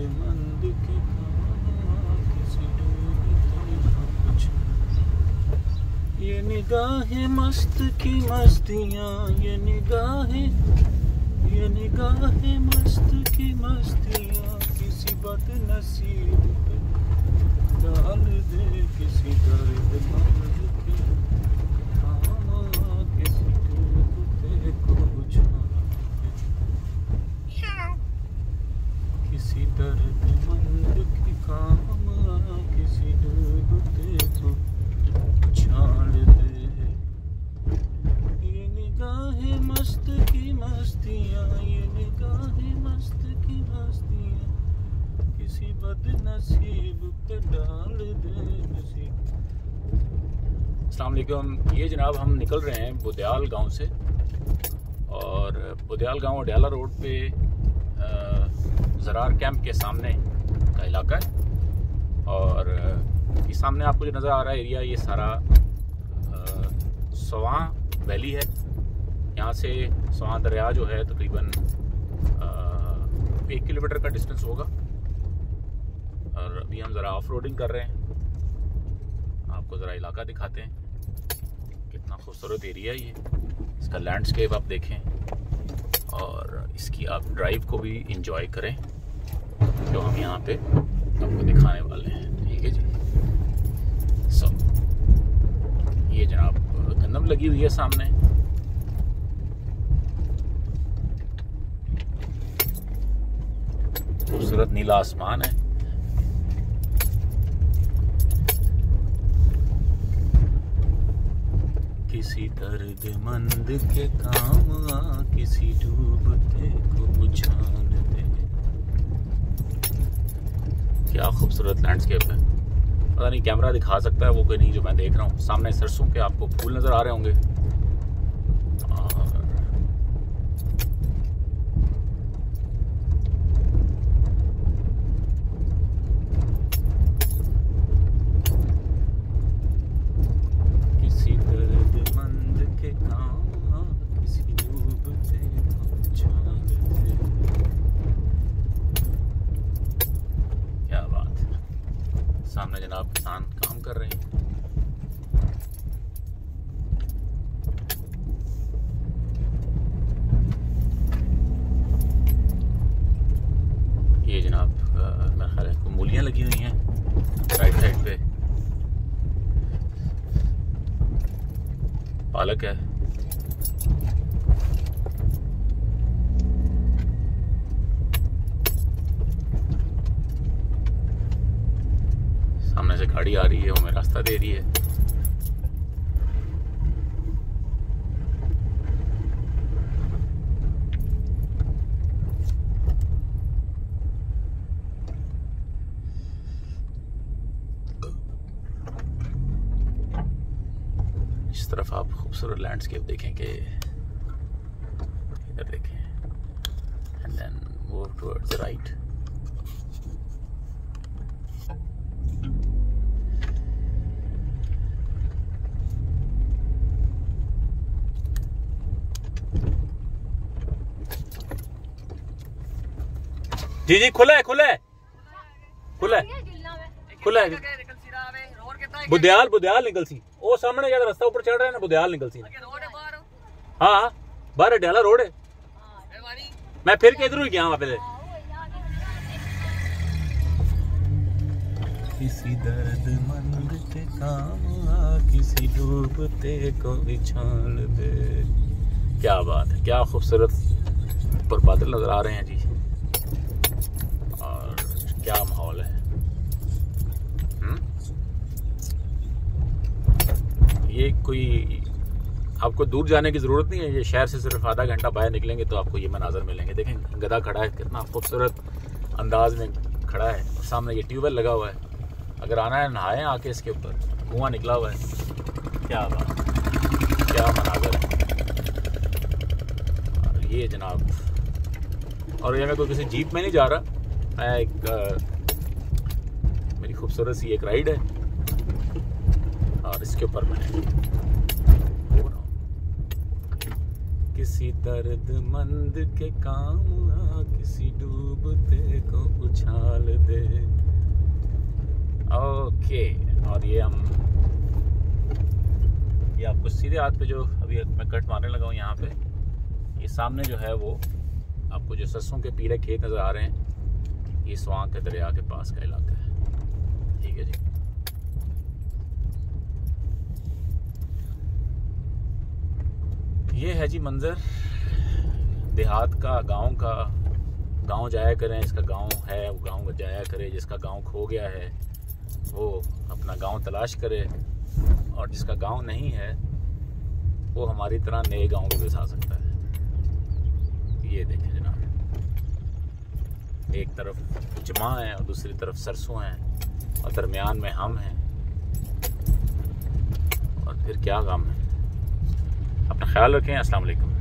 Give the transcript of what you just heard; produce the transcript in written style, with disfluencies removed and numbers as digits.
दर्दमंद के काम किसी डूबते को कुछ। ये निगाहें मस्त की मस्तियाँ, ये निगाहें मस्त की मस्तियाँ किसी बदनसीब पे डाल दे, किसी दर्दमंद के काम किसी डूबते को बुझा दे, किसी दर्दमंद के काम किसी डूबते को छाड़ दे। ये निगाहें मस्त की मस्तियाँ, ये निगाहें मस्त की मस्तियाँ किसी बदनसीब पे डाल दे किसी। अस्सलाम वालेकुम। ये जनाब हम निकल रहे हैं बुदयाल गांव से, और बुदयाल गांव अडयाला रोड पे ज़रार कैंप के सामने का इलाका है। और ये सामने आपको जो नज़र आ रहा है एरिया, ये सारा स्वां वैली है। यहाँ से स्वां दरिया जो है तकरीबन 1 किलोमीटर का डिस्टेंस होगा। और अभी हम ज़रा ऑफ रोडिंग कर रहे हैं, आपको ज़रा इलाका दिखाते हैं। कितना खूबसूरत एरिया है ये, इसका लैंडस्केप आप देखें और इसकी आप ड्राइव को भी इंजॉय करें, जो हम यहाँ पे आपको दिखाने वाले हैं। ठीक है जी। ये जनाब गंदम लगी हुई है सामने। खूबसूरत नीला आसमान है। किसी दर्दमंद के काम किसी डूबते को बुझा दे। क्या खूबसूरत लैंडस्केप है। पता नहीं कैमरा दिखा सकता है वो कोई नहीं, जो मैं देख रहा हूँ सामने सरसों के आपको फूल नजर आ रहे होंगे। और किसी दर्दमंद के काम किसी डूबते को छाड़ दे। क्या बात है। सामने जनाब किसान काम कर रहे हैं। ये जनाब मेरा ख्याल है मूलियाँ लगी हुई हैं राइट साइड पे, पालक है। सामने से गाड़ी आ रही है, वो हमें रास्ता दे रही है। इस तरफ आप खूबसूरत लैंडस्केप देखेंगे, इधर देखें, and then move towards the right. जी जी खुला है, खुला है, खुला है, खुला है। बुदयाल निकल सी, वो सामने ज्यादा रास्ता ऊपर चढ़ रहा है ना, बुदयाल निकल सी। हाँ बाहर अडयाला रोड है। मैं फिर के इधर ही गया वहां पे। किसी दर्दमंद के काम किसी डूबते को बिछाड़ दे। क्या बात है, क्या खूबसूरत ऊपर बादल नजर आ रहे हैं जी, और क्या माहौल है। ये कोई आपको दूर जाने की ज़रूरत नहीं है, ये शहर से सिर्फ आधा घंटा बाहर निकलेंगे तो आपको ये मनाजर मिलेंगे। देखें गधा खड़ा है, कितना खूबसूरत अंदाज में खड़ा है। और सामने ये ट्यूबवेल लगा हुआ है, अगर आना है नहाएं आके, इसके ऊपर कुआं निकला हुआ है। क्या बात, क्या मनाजर है। और ये जनाब, और ये मैं कोई किसी जीप में नहीं जा रहा, मैं एक मेरी खूबसूरत सी एक राइड है, और इसके ऊपर मैं हो रहा हूँ। किसी दर्दमंद के काम किसी डूबते को उछाल ये आपको सीधे हाथ पे जो अभी मैं कट मारने लगा हूँ यहाँ पे, ये सामने जो है वो आपको जो सरसों के पीले खेत नज़र आ रहे हैं, ये स्वां के दरिया के पास का इलाका है। ठीक है जी। ये है जी मंज़र देहात का, गांव का। गांव जाया करें, इसका गांव है वो गांव जाया करे, जिसका गांव खो गया है वो अपना गांव तलाश करे, और जिसका गांव नहीं है वो हमारी तरह नए गांव भी बसा सकता है। ये देखें जनाब, एक तरफ जमा है और दूसरी तरफ सरसों हैं और दरमियान में हम हैं, और फिर क्या गम है। अपना ख्याल रखें। अस्सलाम वालेकुम।